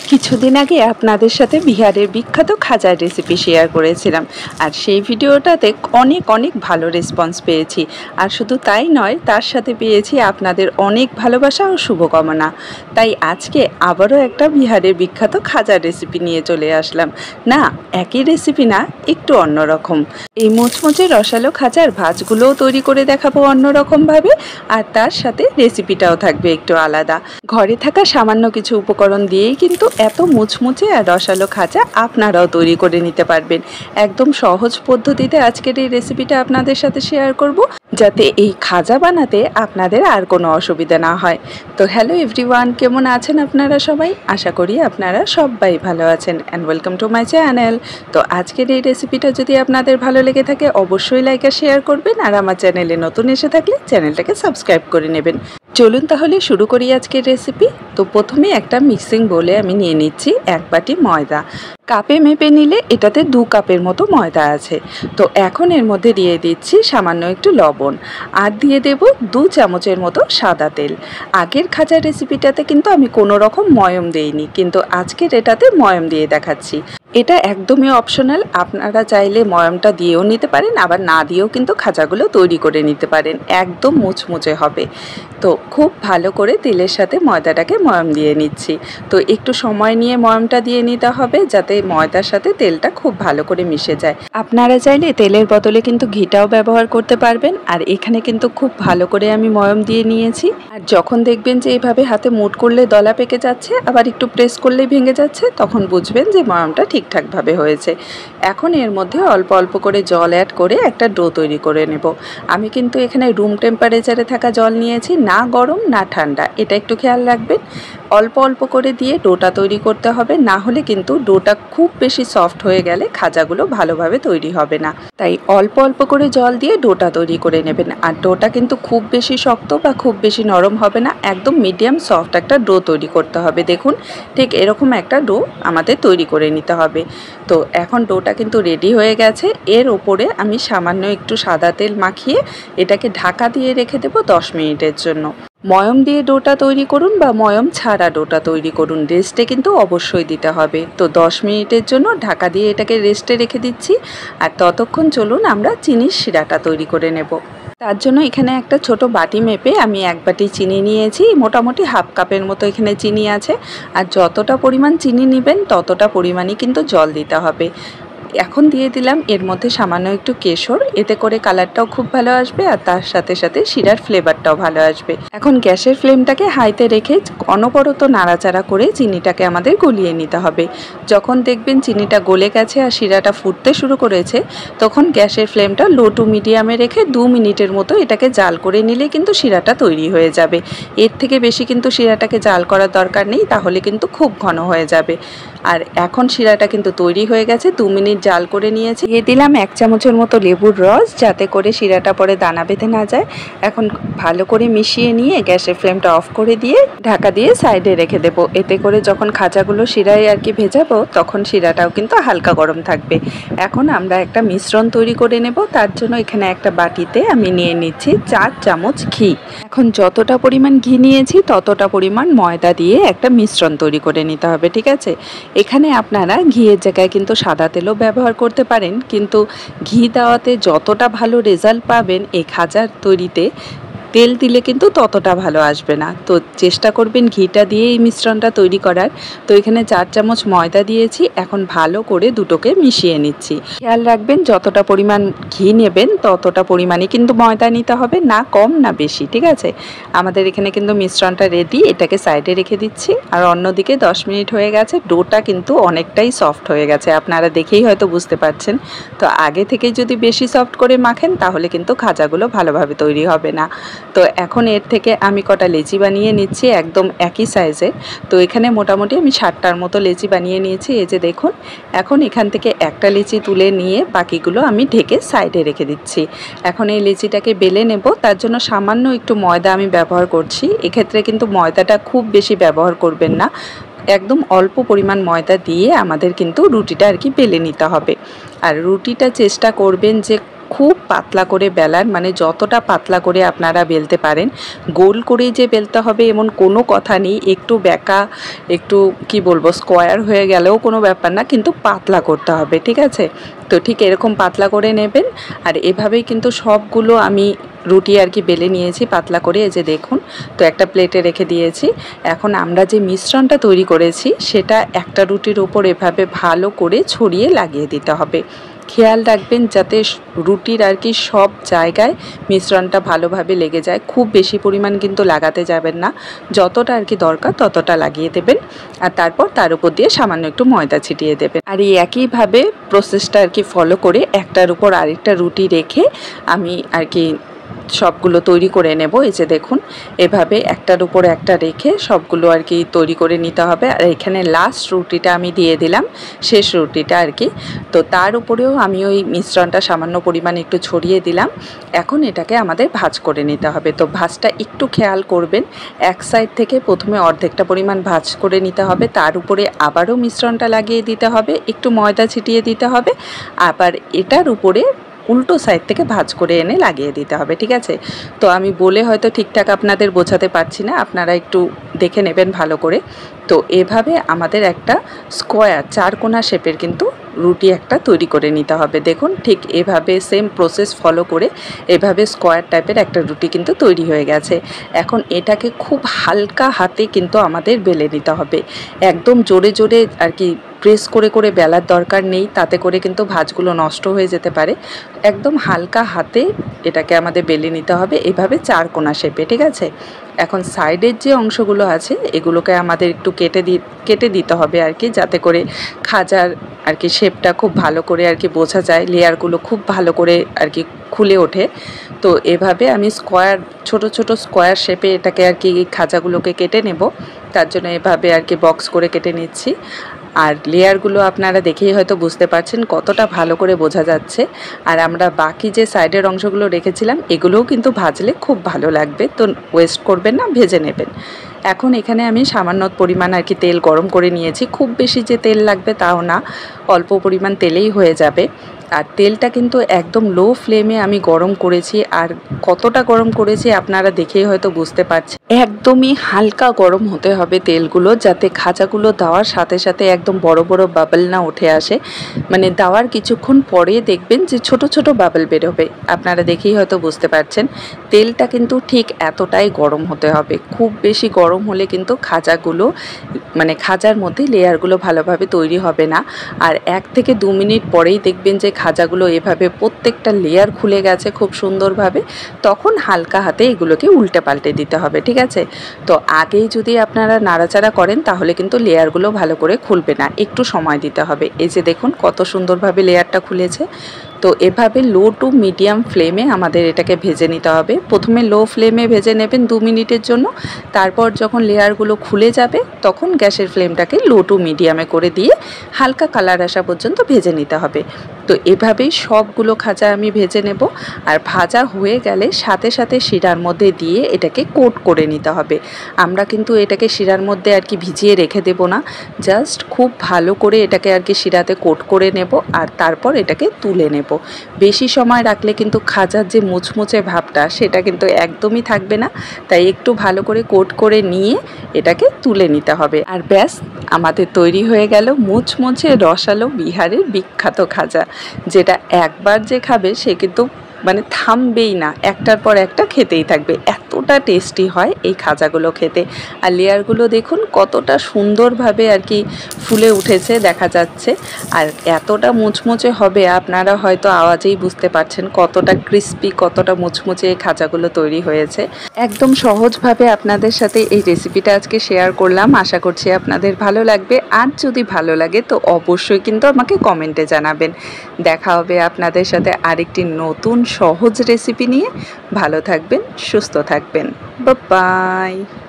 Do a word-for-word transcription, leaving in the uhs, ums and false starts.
কিছুদিন আগে আপনাদের সাথে বিহারের বিখ্যাত খাজার রেসিপি শেয়ার করেছিলাম, আর সেই ভিডিওটাতে অনেক অনেক ভালো রেসপন্স পেয়েছি। আর শুধু তাই নয়, তার সাথে পেয়েছি আপনাদের অনেক ভালোবাসা ও শুভকামনা। তাই আজকে আবারও একটা বিহারের বিখ্যাত খাজার রেসিপি নিয়ে চলে আসলাম। না, একই রেসিপি না, একটু অন্যরকম। এই মুচমুচে রসালো খাজার ভাজগুলোও তৈরি করে দেখাবো অন্যরকমভাবে, আর তার সাথে রেসিপিটাও থাকবে একটু আলাদা। ঘরে থাকা সামান্য কিছু উপকরণ দিয়েই কিন্তু এত মুচমুচে আর রসালো খাজা আপনারাও তৈরি করে নিতে পারবেন। একদম সহজ পদ্ধতিতে আজকের এই রেসিপিটা আপনাদের সাথে শেয়ার করব, যাতে এই খাজা বানাতে আপনাদের আর কোনো অসুবিধা না হয়। তো হ্যালো এভরিওয়ান, কেমন আছেন আপনারা সবাই? আশা করি আপনারা সবাই ভালো আছেন and welcome to my channel. তো আজকের এই রেসিপিটা যদি আপনাদের ভালো লেগে থাকে অবশ্যই লাইক আর শেয়ার করবেন, আর আমার চ্যানেলে নতুন এসে থাকলে চ্যানেলটাকে সাবস্ক্রাইব করে নেবেন। চলুন তাহলে শুরু করি আজকের রেসিপি। তো প্রথমে একটা মিক্সিং বোলে আমি নিয়ে নিচ্ছি এক বাটি ময়দা। কাপে মেপে নিলে এটাতে দু কাপের মতো ময়দা আছে। তো এখন এর মধ্যে দিয়ে দিচ্ছি সামান্য একটু লবণ, আর দিয়ে দেব দু চামচের মতো সাদা তেল। আগের খাজার রেসিপিটাতে কিন্তু আমি কোনো রকম ময়ম দেইনি, কিন্তু আজকের এটাতে ময়ম দিয়ে দেখাচ্ছি। এটা একদমই অপশনাল, আপনারা চাইলে ময়মটা দিয়েও নিতে পারেন, আবার না দিয়েও কিন্তু খাজাগুলো তৈরি করে নিতে পারেন। একদম মুচমুচে হবে। তো খুব ভালো করে তেলের সাথে ময়দাটাকে ময়ম দিয়ে নিচ্ছি। তো একটু সময় নিয়ে ময়মটা দিয়ে নিতে হবে, যাতে ময়দার সাথে তেলটা খুব ভালো করে মিশে যায়। আপনারা চাইলে তেলের বদলে কিন্তু ঘিটাও ব্যবহার করতে পারবেন। আর এখানে কিন্তু খুব ভালো করে আমি ময়ম দিয়ে নিয়েছি। আর যখন দেখবেন যে এইভাবে হাতে মুট করলে দলা পেকে যাচ্ছে, আবার একটু প্রেস করলেই ভেঙে যাচ্ছে, তখন বুঝবেন যে ময়মটা ঠিকঠাকভাবে হয়েছে। এখন এর মধ্যে অল্প অল্প করে জল অ্যাড করে একটা ডো তৈরি করে নেব। আমি কিন্তু এখানে রুম টেম্পারেচারে থাকা জল নিয়েছি, না গরম না ঠান্ডা, এটা একটু খেয়াল রাখবেন। অল্প অল্প করে দিয়ে ডোটা তৈরি করতে হবে, না হলে কিন্তু ডোটা খুব বেশি সফট হয়ে গেলে খাজাগুলো ভালোভাবে তৈরি হবে না। তাই অল্প অল্প করে জল দিয়ে ডোটা তৈরি করে নেবেন। আর ডোটা কিন্তু খুব বেশি শক্ত বা খুব বেশি নরম হবে না, একদম মিডিয়াম সফট একটা ডো তৈরি করতে হবে। দেখুন, ঠিক এরকম একটা ডো আমাদের তৈরি করে নিতে হবে। তো এখন ডোটা কিন্তু রেডি হয়ে গেছে। এর ওপরে আমি সামান্য একটু সাদা তেল মাখিয়ে এটাকে ঢাকা দিয়ে রেখে দেবো দশ মিনিটের জন্য। ময়ম দিয়ে ডোটা তৈরি করুন বা ময়ম ছাড়া ডোটা তৈরি করুন, রেস্টে কিন্তু অবশ্যই দিতে হবে। তো দশ মিনিটের জন্য ঢাকা দিয়ে এটাকে রেস্টে রেখে দিচ্ছি। আর ততক্ষণ চলুন আমরা চিনির শিরাটা তৈরি করে নেব। তার জন্য এখানে একটা ছোট বাটি মেপে আমি এক বাটি চিনি নিয়েছি। মোটামুটি হাফ কাপের মতো এখানে চিনি আছে। আর যতটা পরিমাণ চিনি নেবেন ততটা পরিমাণই কিন্তু জল দিতে হবে। এখন দিয়ে দিলাম এর মধ্যে সামান্য একটু কেশর, এতে করে কালারটাও খুব ভালো আসবে, আর তার সাথে সাথে শিরার ফ্লেভারটাও ভালো আসবে। এখন গ্যাসের ফ্লেমটাকে হাইতে রেখে অনবরত নাড়াচাড়া করে চিনিটাকে আমাদের গলিয়ে নিতে হবে। যখন দেখবেন চিনিটা গলে গেছে আর শিরাটা ফুটতে শুরু করেছে, তখন গ্যাসের ফ্লেমটা লো টু মিডিয়ামে রেখে দু মিনিটের মতো এটাকে জাল করে নিলে কিন্তু শিরাটা তৈরি হয়ে যাবে। এর থেকে বেশি কিন্তু শিরাটাকে জাল করার দরকার নেই, তাহলে কিন্তু খুব ঘন হয়ে যাবে। আর এখন শিরাটা কিন্তু তৈরি হয়ে গেছে, দু মিনিট জাল করে নিয়েছি। দিয়ে দিলাম এক চামচের মতো লেবুর রস, যাতে করে শিরাটা পরে দানা বেঁধে না যায়। এখন ভালো করে মিশিয়ে নিয়ে গ্যাসের ফ্লেমটা অফ করে দিয়ে ঢাকা দিয়ে সাইডে রেখে দেবো। এতে করে যখন খাজাগুলো শিরায় আর কি ভেজাবো, তখন শিরাটাও কিন্তু হালকা গরম থাকবে। এখন আমরা একটা মিশ্রণ তৈরি করে নেব। তার জন্য এখানে একটা বাটিতে আমি নিয়ে নিচ্ছি চার চামচ ঘি। এখন যতটা পরিমাণ ঘি নিয়েছি ততটা পরিমাণ ময়দা দিয়ে একটা মিশ্রণ তৈরি করে নিতে হবে, ঠিক আছে? এখানে আপনারা ঘিয়ের জায়গায় কিন্তু সাদা তেলও ব্যবহার করতে পারেন, কিন্তু ঘি দেওয়াতে যতটা ভালো রেজাল্ট পাবেন এই খাজার তৈরিতে, তেল দিলে কিন্তু ততটা ভালো আসবে না। তো চেষ্টা করবেন ঘিটা দিয়ে এই মিশ্রণটা তৈরি করার। তো এখানে চার চামচ ময়দা দিয়েছি, এখন ভালো করে দুটোকে মিশিয়ে নিচ্ছি। খেয়াল রাখবেন যতটা পরিমাণ ঘি নেবেন ততটা পরিমাণে কিন্তু ময়দা নিতে হবে, না কম না বেশি, ঠিক আছে? আমাদের এখানে কিন্তু মিশ্রণটা রেডি, এটাকে সাইডে রেখে দিচ্ছি। আর অন্যদিকে দশ মিনিট হয়ে গেছে, ডোটা কিন্তু অনেকটাই সফট হয়ে গেছে, আপনারা দেখেই হয়তো বুঝতে পারছেন। তো আগে থেকেই যদি বেশি সফট করে মাখেন তাহলে কিন্তু খাজাগুলো ভালোভাবে তৈরি হবে না। তো এখন এর থেকে আমি কটা লেচি বানিয়ে নিচ্ছি একদম একই সাইজের। তো এখানে মোটামুটি আমি ষাটটার মতো লেচি বানিয়ে নিয়েছি, এই যে দেখুন। এখন এখান থেকে একটা লেচি তুলে নিয়ে বাকিগুলো আমি ঢেকে সাইডে রেখে দিচ্ছি। এখন এই লেচিটাকে বেলে নেব, তার জন্য সামান্য একটু ময়দা আমি ব্যবহার করছি। এক্ষেত্রে কিন্তু ময়দাটা খুব বেশি ব্যবহার করবেন না, একদম অল্প পরিমাণ ময়দা দিয়ে আমাদের কিন্তু রুটিটা আর কি বেলে নিতে হবে। আর রুটিটা চেষ্টা করবেন যে খুব পাতলা করে বেলার, মানে যতটা পাতলা করে আপনারা বেলতে পারেন। গোল করে যে বেলতে হবে এমন কোনো কথা নেই, একটু বেঁকা একটু কি বলবো স্কোয়ার হয়ে গেলেও কোনো ব্যাপার না, কিন্তু পাতলা করতে হবে, ঠিক আছে। তো ঠিক এরকম পাতলা করে নেবেন। আর এভাবেই কিন্তু সবগুলো আমি রুটি আর কি বেলে নিয়েছি পাতলা করে, এই যে দেখুন। তো একটা প্লেটে রেখে দিয়েছি। এখন আমরা যে মিশ্রণটা তৈরি করেছি সেটা একটা রুটির উপর এভাবে ভালো করে ছড়িয়ে লাগিয়ে দিতে হবে। খেয়াল রাখবেন যাতে রুটির আর কি সব জায়গায় মিশ্রণটা ভালোভাবে লেগে যায়। খুব বেশি পরিমাণ কিন্তু লাগাতে যাবেন না, যতটা আর কি দরকার ততটা লাগিয়ে দেবেন। আর তারপর তার উপর দিয়ে সামান্য একটু ময়দা ছিটিয়ে দেবেন। আর এই একইভাবে প্রসেসটা আর কি ফলো করে একটার উপর আরেকটা রুটি রেখে আমি আর কি সবগুলো তৈরি করে নেব। এই যে দেখুন, এভাবে একটার উপর একটা রেখে সবগুলো আর কি তৈরি করে নিতে হবে। আর এখানে লাস্ট রুটিটা আমি দিয়ে দিলাম, শেষ রুটিটা আর কি। তো তার উপরেও আমি ওই মিশ্রণটা সামান্য পরিমাণে একটু ছড়িয়ে দিলাম। এখন এটাকে আমাদের ভাঁজ করে নিতে হবে। তো ভাঁজটা একটু খেয়াল করবেন, এক সাইড থেকে প্রথমে অর্ধেকটা পরিমাণ ভাঁজ করে নিতে হবে, তার উপরে আবারও মিশ্রণটা লাগিয়ে দিতে হবে, একটু ময়দা ছিটিয়ে দিতে হবে, আবার এটার উপরে উল্টো সাইড থেকে ভাঁজ করে এনে লাগিয়ে দিতে হবে, ঠিক আছে। তো আমি বলে হয়তো ঠিকঠাক আপনাদের বোঝাতে পারছি না, আপনারা একটু দেখে নেবেন ভালো করে। তো এভাবে আমাদের একটা স্কোয়ার চারকোনা শেপের কিন্তু রুটি একটা তৈরি করে নিতে হবে। দেখুন ঠিক এভাবে সেম প্রসেস ফলো করে এভাবে স্কোয়ার টাইপের একটা রুটি কিন্তু তৈরি হয়ে গেছে। এখন এটাকে খুব হালকা হাতে কিন্তু আমাদের বেলে নিতে হবে, একদম জোরে জোরে আর কি প্রেস করে করে বেলার দরকার নেই, তাতে করে কিন্তু ভাঁজগুলো নষ্ট হয়ে যেতে পারে। একদম হালকা হাতে এটাকে আমাদের বেলে নিতে হবে এভাবে চারকোনা শেপে, ঠিক আছে। এখন সাইডের যে অংশগুলো আছে এগুলোকে আমাদের একটু কেটে দি কেটে দিতে হবে আর কি, যাতে করে খাজার আর কি শেপটা খুব ভালো করে আর কি বোঝা যায়, লেয়ারগুলো খুব ভালো করে আর কি খুলে ওঠে। তো এভাবে আমি স্কোয়ার ছোট ছোট স্কোয়ার শেপে এটাকে আর কি খাজাগুলোকে কেটে নেব। তার জন্য এভাবে আর কি বক্স করে কেটে নিচ্ছি। আর লেয়ারগুলো আপনারা দেখেই হয়তো বুঝতে পারছেন কতটা ভালো করে বোঝা যাচ্ছে। আর আমরা বাকি যে সাইডের অংশগুলো রেখেছিলাম এগুলোও কিন্তু ভাজলে খুব ভালো লাগবে, তো ওয়েস্ট করবেন না, ভেজে নেবেন। এখন এখানে আমি সামান্য পরিমাণ আর কি তেল গরম করে নিয়েছি, খুব বেশি যে তেল লাগবে তাও না, অল্প পরিমাণ তেলেই হয়ে যাবে। আর তেলটা কিন্তু একদম লো ফ্লেমে আমি গরম করেছি, আর কতটা গরম করেছি আপনারা দেখেই হয়তো বুঝতে পারছেন। একদমই হালকা গরম হতে হবে তেলগুলো, যাতে খাজাগুলো দেওয়ার সাথে সাথে একদম বড় বড় বাবল না উঠে আসে। মানে দেওয়ার কিছুক্ষণ পরে দেখবেন যে ছোট ছোট বাবল বেরোবে, আপনারা দেখেই হয়তো বুঝতে পারছেন। তেলটা কিন্তু ঠিক এতটাই গরম হতে হবে, খুব বেশি গরম হলে কিন্তু খাজাগুলো মানে খাজার মধ্যে লেয়ারগুলো ভালোভাবে তৈরি হবে না। আর এক থেকে দু মিনিট পরেই দেখবেন যে খাজাগুলো এভাবে প্রত্যেকটা লেয়ার খুলে গেছে খুব সুন্দরভাবে, তখন হালকা হাতে এগুলোকে উল্টে পাল্টে দিতে হবে, ঠিক আছে। তো আগেই যদি আপনারা নাড়াচাড়া করেন তাহলে কিন্তু লেয়ারগুলো ভালো করে খুলবে না, একটু সময় দিতে হবে। এই যে দেখুন কত সুন্দরভাবে লেয়ারটা খুলেছে। তো এভাবে লো টু মিডিয়াম ফ্লেমে আমাদের এটাকে ভেজে নিতে হবে। প্রথমে লো ফ্লেমে ভেজে নেবেন দু মিনিটের জন্য, তারপর যখন লেয়ারগুলো খুলে যাবে তখন গ্যাসের ফ্লেমটাকে লো টু মিডিয়ামে করে দিয়ে হালকা কালার আসা পর্যন্ত ভেজে নিতে হবে। তো এভাবেই সবগুলো খাজা আমি ভেজে নেব। আর ভাজা হয়ে গেলে সাথে সাথে শিরার মধ্যে দিয়ে এটাকে কোট করে নিতে হবে। আমরা কিন্তু এটাকে শিরার মধ্যে আর কি ভিজিয়ে রেখে দেব না, জাস্ট খুব ভালো করে এটাকে আর কি শিরাতে কোট করে নেব, আর তারপর এটাকে তুলে নেব। বেশি সময় রাখলে কিন্তু খাজার যে মুচমুচে ভাবটা সেটা কিন্তু একদমই থাকবে না, তাই একটু ভালো করে কোট করে নিয়ে এটাকে তুলে নিতে হবে। আর ব্যাস, আমাদের তৈরি হয়ে গেল মুচমুচে রসালো বিহারের বিখ্যাত খাজা, যেটা একবার যে খাবে সে কিন্তু মানে থামবেই না, একটার পর একটা খেতেই থাকবে, এতটা টেস্টি হয় এই খাজাগুলো খেতে। আর লেয়ারগুলো দেখুন কতটা সুন্দরভাবে আর কি ফুলে উঠেছে দেখা যাচ্ছে, আর এতটা মুচমুচে হবে আপনারা হয়তো আওয়াজেই বুঝতে পারছেন কতটা ক্রিস্পি কতটা মুচমুচে এই খাজাগুলো তৈরি হয়েছে। একদম সহজভাবে আপনাদের সাথে এই রেসিপিটা আজকে শেয়ার করলাম, আশা করছি আপনাদের ভালো লাগবে। আর যদি ভালো লাগে তো অবশ্যই কিন্তু আমাকে কমেন্টে জানাবেন। দেখা হবে আপনাদের সাথে আরেকটি নতুন সহজ রেসিপি নিয়ে। ভালো থাকবেন, সুস্থ থাকবেন, বাই বাই।